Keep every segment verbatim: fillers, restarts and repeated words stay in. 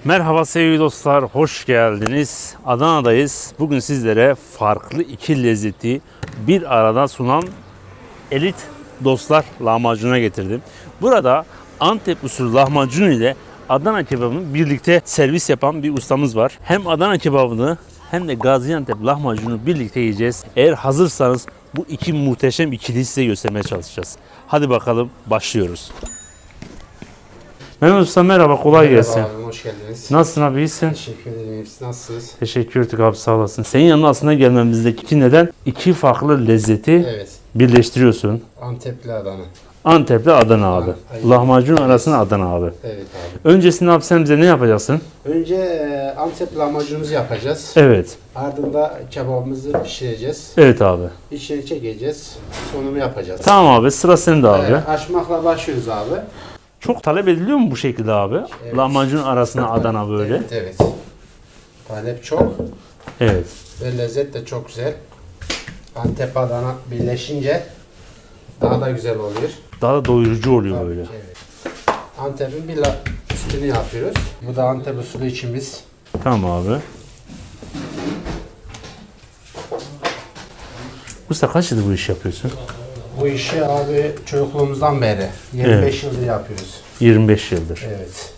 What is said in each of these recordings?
Merhaba sevgili dostlar, hoş geldiniz. Adana'dayız. Bugün sizlere farklı iki lezzeti bir arada sunan elit dostlar lahmacuna getirdim. Burada Antep usulü lahmacun ile Adana kebabını birlikte servis yapan bir ustamız var. Hem Adana kebabını hem de Gaziantep lahmacunu birlikte yiyeceğiz. Eğer hazırsanız bu iki muhteşem ikiliyi size göstermeye çalışacağız. Hadi bakalım, başlıyoruz. Mehmet Usta merhaba, kolay Merhaba gelsin. Abi, hoş geldiniz. Nasılsın abi, iyisin? Teşekkür ederim. Siz nasılsınız? Teşekkür ederim abi, sağ olasın. Senin yanına aslında gelmemizdeki neden iki farklı lezzeti Evet. birleştiriyorsun. Antepli Adana. Antep'le Adana abi. Aynen. Lahmacun arasında Adana abi. Evet abi. Öncesinde abi sen bize ne yapacaksın? Önce e, Antep lahmacunumuzu yapacağız. Evet. Ardından kebabımızı pişireceğiz. Evet abi. İçini çekeceğiz. Sonumu yapacağız. Tamam abi, sıra sende abi. Evet, açmakla başlıyoruz abi. Çok talep ediliyor mu bu şekilde abi? Evet. Lahmacun arasında Adana böyle. Evet, evet. Talep çok Evet. ve lezzet de çok güzel. Antep Adana birleşince daha da güzel oluyor. Daha da doyurucu oluyor Tabii böyle. ki, evet. Antep'in bir la- üstünü yapıyoruz. Bu da Antep usulü içimiz. Tamam abi. Usta kaç yıldır bu işi yapıyorsun? Bu işi abi çocukluğumuzdan beri yirmi beş yıldır yapıyoruz. yirmi beş yıldır. Evet.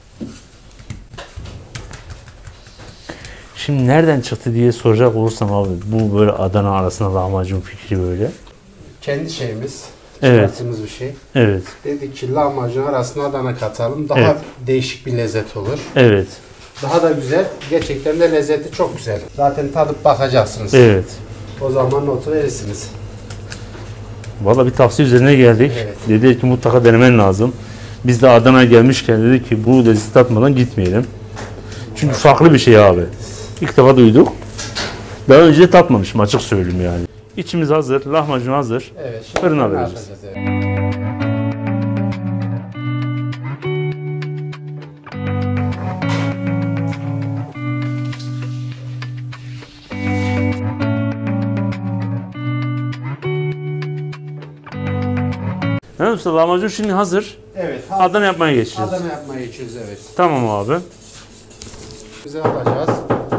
Şimdi nereden çıktı diye soracak olursam abi, bu böyle Adana arasında lahmacun fikri böyle. Kendi şeyimiz, Evet. çıkarttığımız bir şey. Evet. Dedik ki lahmacun arasına Adana katalım. Daha Evet. değişik bir lezzet olur. Evet. Daha da güzel. Gerçekten de lezzeti çok güzel. Zaten tadıp bakacaksınız. Evet. O zaman notu verirsiniz. Valla bir tavsiye üzerine geldik. Evet. Dedi ki mutlaka denemen lazım. Biz de Adana'ya gelmişken dedik ki bu lezzeti tatmadan gitmeyelim. Çünkü farklı bir şey abi. İlk defa duyduk. Daha önce de tatmamışım, açık söyleyeyim yani. İçimiz hazır, lahmacun hazır. Evet. Şimdi Fırına fırına vereceğiz. atacağız, evet. Evet usta, lahmacun şimdi hazır. Evet. Adana yapmaya geçeceğiz. Adana yapmaya geçiyoruz, evet. Tamam abi. Bize alacağız.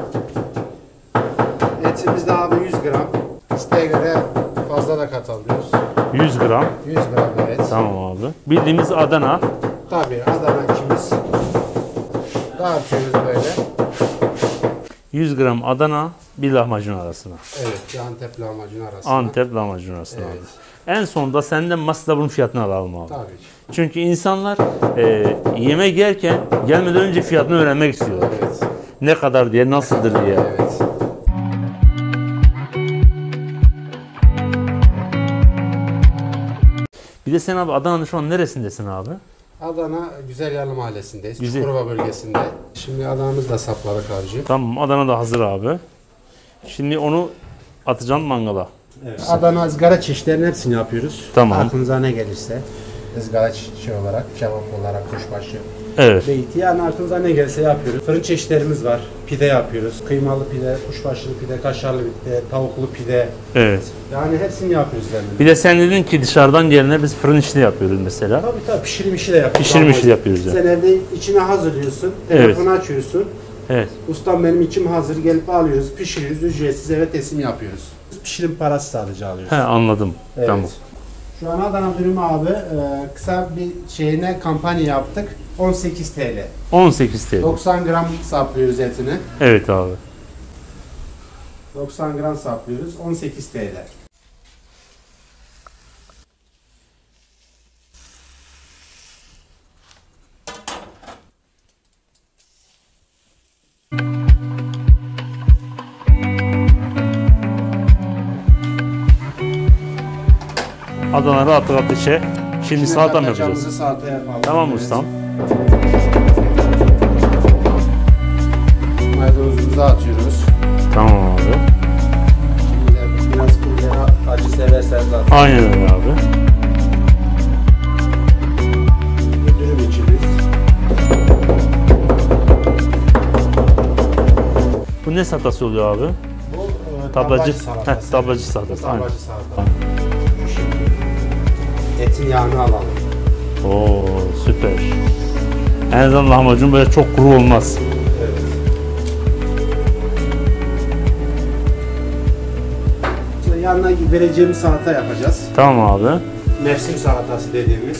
Etimiz de abi yüz gram. İsteğe göre fazla da katabiliyoruz. yüz gram. yüz gram, evet. Tamam abi. Bildiğimiz Adana. Tabii Adana ikimiz. Dağıtıyoruz böyle. yüz gram Adana bir lahmacun arasına. Evet, bir Antep lahmacun arasında. Antep lahmacun arasına Evet. abi. En sonunda senden masada bunun fiyatını alalım abi. Tabii ki. Çünkü insanlar e, yemek yerken gelmeden önce fiyatını öğrenmek istiyorlar. Evet. Ne kadar diye, nasıldır diye. Evet. Bir de sen abi Adana'nın şu an neresindesin abi? Adana Güzelyalı Mahallesi'ndeyiz. Güzel. Çukurova bölgesinde. Şimdi Adana'mızı da sapladık harcı. Tamam, Adana da hazır abi. Şimdi onu atacaksın mangala. Evet. Adana ızgara çeşitlerinin hepsini yapıyoruz. Tamam. Aklınıza ne gelirse. Izgara şey olarak, kebap olarak, kuşbaşı. Evet. Beyti, yani aklınıza ne gelirse yapıyoruz. Fırın çeşitlerimiz var. Pide yapıyoruz. Kıymalı pide, kuşbaşılı pide, kaşarlı pide, tavuklu pide. Evet. Yani hepsini yapıyoruz yani. Bir de sen dedin ki dışarıdan gelene biz fırın işini yapıyoruz mesela. Tabii tabii pişirim işi de yapıyoruz. Pişirim işi de yapıyoruz yani. Sen evde içine hazırlıyorsun. Evet. Telefonu açıyorsun. Evet. Ustam benim içim hazır, gelip alıyoruz, pişiriyoruz, ücretsiz eve teslim yapıyoruz. Pişirim parası sadece alıyoruz. He, anladım. Evet. Tamam. Şu an Adana dürümü abi e, kısa bir şeyine kampanya yaptık. on sekiz TL. on sekiz T L. doksan gram saplıyoruz etini. Evet abi. doksan gram saplıyoruz. on sekiz TL. Adana rahat rahat içe. Şimdi salata mı yapacağız? Katacağımızı salata yapalım. Tamam Evet. ustam. Maydanozumuzu atıyoruz. Tamam abi. Şimdi de biraz pul acı severseniz atın. Aynen öyle abi. Dürüm içimiz. Bu ne salatası oluyor abi? Bu e, Tablacı. salatası. Heh, tablacı salatası. Aynen. Tablacı salata. Şu şekilde. Etin yağını alalım. Oo süper. En azından lahmacun böyle çok kuru olmaz. Evet. Şimdi yanına vereceğimiz salata yapacağız. Tamam abi. Mevsim salatası dediğimiz.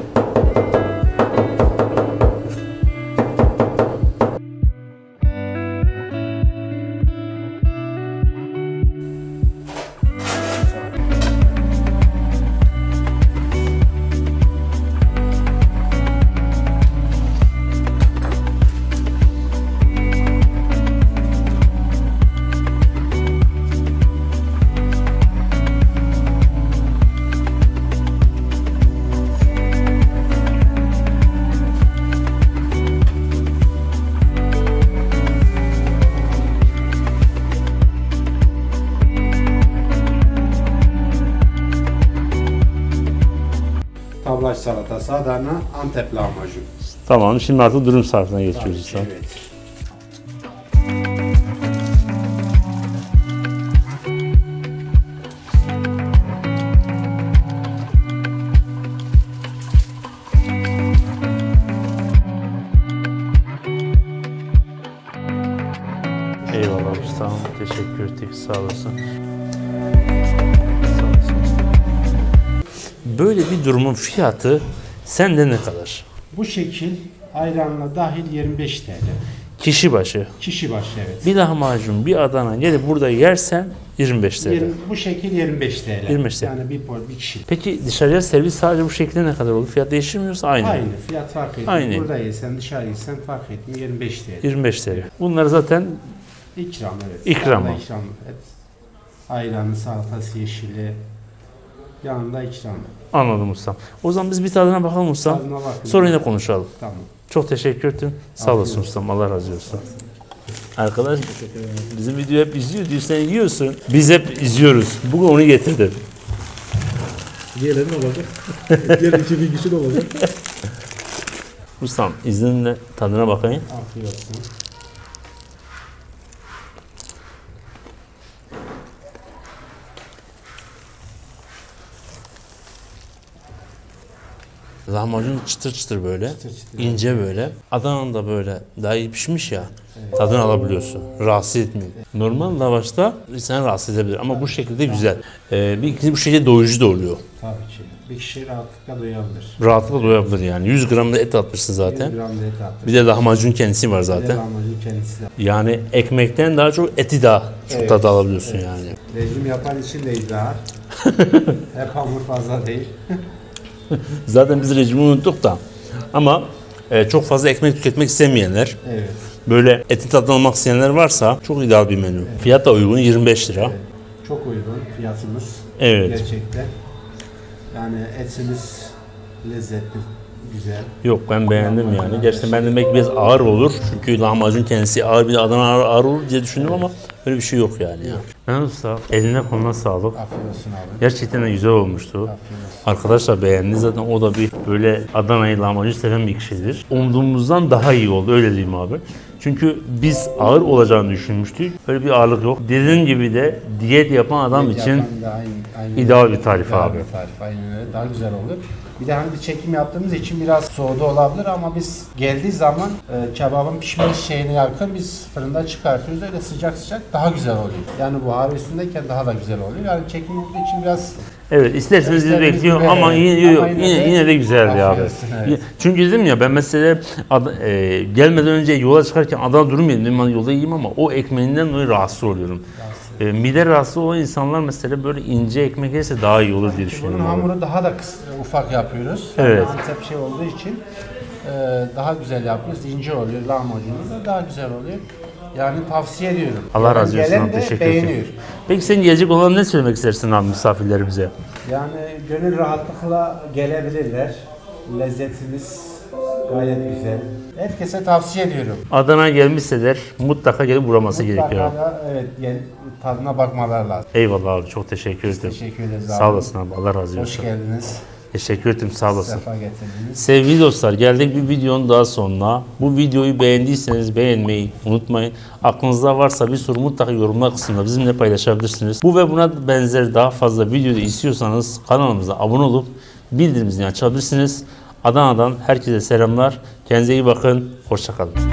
Tavlaş salatası, Adana, Antep lahmacun. Tamam, şimdi artık dürüm sarfına geçiyoruz usta. Evet. Eyvallah ustam, teşekkür ettik, sağ olasın. Böyle bir durumun fiyatı sende ne kadar? Bu şekil ayranla dahil yirmi beş T L. Kişi başı. Kişi başı evet. Bir lahmacun, bir Adana gelip burada yersen yirmi beş T L. Yirmi- bu şekil yirmi beş T L. yirmi beş T L. Yani bir pol bir kişi. Peki dışarıya servis sadece bu şekilde ne kadar olur? Fiyat değişir mi yoksa aynı? Aynı fiyat fark etmiyor. Aynı. Burada yesen dışarı yesen fark etmiyor. yirmi beş T L. yirmi beş T L. Bunlar zaten İkram evet. İkram Yanında o. ikram. Evet. Ayranı, salatası, yeşili. Yanında ikram. anladım ustam. O zaman biz bir tadına bakalım ustam. Tadına bakın. Sonra yine konuşalım. Tamam. Çok teşekkür ettim. Sağ olasın ustam. Allah razı olsun. Arkadaş bizim videoyu hep izliyor diyor. Sen yiyorsun. Biz hep izliyoruz. Bugün onu getirdim. Diğerleri ne olacak? Diğer iki bin kişi de olacak. Ustam izninle tadına bakayım. Afiyet olsun. Lahmacun çıtır çıtır böyle. Çıtır çıtır. ince böyle. Adana'nın da böyle daha iyi pişmiş ya. Tadını alabiliyorsun. Rahatsız etmiyor. Normal lavaşta seni rahatsız edebilir ama bu şekilde güzel. Ee, bir ikinci bu şekilde doyurucu da oluyor. Tabii ki. Bir kişi rahatlıkla doyabilir. Rahatlıkla doyabilir yani. yüz gram da et atmışsın zaten. yüz gram da et attı. Bir de lahmacun kendisi var Bir de zaten. lahmacun kendisi de. Yani ekmekten daha çok eti daha çok Evet. tadı alabiliyorsun yani. Rejim yapan için de iddia. Hep hamur fazla değil. Zaten biz rejimi unuttuk da. Ama e, çok fazla ekmek tüketmek istemeyenler, Evet. böyle etin tadını almak isteyenler varsa çok ideal bir menü. Fiyat da uygun, yirmi beş lira. Evet. Çok uygun fiyatımız. Evet. Gerçekten. Yani etimiz lezzetli, güzel. Yok ben beğendim yani. Gerçekten ben demek biraz ağır olur. Çünkü lahmacun kendisi ağır, bir de Adana ağır, ağır olur diye düşündüm ama öyle bir şey yok yani. Ya. Ben usta eline koluna sağlık. Afiyet olsun abi. Gerçekten de güzel olmuştu. Afiyet olsun. Arkadaşlar beğendi zaten, o da bir böyle Adana'yı lahmacun seven bir kişidir. Umduğumuzdan daha iyi oldu, öyle diyeyim abi. Çünkü biz ağır olacağını düşünmüştük. Öyle bir ağırlık yok. Dediğim gibi de diyet yapan adam Diyet için yapan da aynı, aynı ideal bir tarif ideal abi. bir tarif, aynen öyle. Daha güzel olur. Bir de hani bir çekim yaptığımız için biraz soğudu olabilir ama biz geldiği zaman e, kebabın pişme şeyine yakın biz fırında çıkartıyoruz. Öyle sıcak sıcak daha güzel oluyor. Yani buhar üstündeyken daha da güzel oluyor. Yani çekim olduğu için biraz Evet, isterseniz sizi İsterseniz bekliyor gibi, ama evet. yine, Ama yine, yine de yine, de güzeldi abi. afiyet olsun, evet. Çünkü dedim ya, ben mesela ad- e, gelmeden önce yola çıkarken Adana dürüm yedim. Dedim, ben yolda yiyeyim ama o ekmeğinden dolayı rahatsız oluyorum. E, mide rahatsız olan insanlar mesela böyle ince ekmek yerse daha iyi olur diye bunun düşünüyorum. abi. hamuru daha da kıs- ufak yapıyoruz. Evet. Yani Antep şey olduğu için e, daha güzel yapıyoruz. İnce oluyor. Lahmacunumuz da daha güzel oluyor. Yani tavsiye ediyorum. Allah razı olsun Gelen abi, de teşekkür beğeniyor. ederim. Peki sen gelecek olan ne söylemek istersin abi misafirlerimize? Yani gönül rahatlıkla gelebilirler. Lezzetimiz gayet güzel. Herkese tavsiye ediyorum. Adana'ya gelmişseler mutlaka gelip uğraması Mutlaka gerekiyor. da, evet, gel, tadına bakmalar lazım. Eyvallah abi, çok teşekkür ederim. Teşekkür ederiz abi. Sağ olasın abi, Allah razı Hoş olsun. geldiniz. Teşekkür ederim, sağ olasın. Sefa getirdiniz. Sevgili dostlar, geldik bir videonun daha sonuna. Bu videoyu beğendiyseniz beğenmeyi unutmayın. Aklınızda varsa bir soru mutlaka yorumlar kısmında bizimle paylaşabilirsiniz. Bu ve buna benzer daha fazla videoda istiyorsanız kanalımıza abone olup bildirimleri açabilirsiniz. Adana'dan herkese selamlar. Kendinize iyi bakın. Hoşça kalın.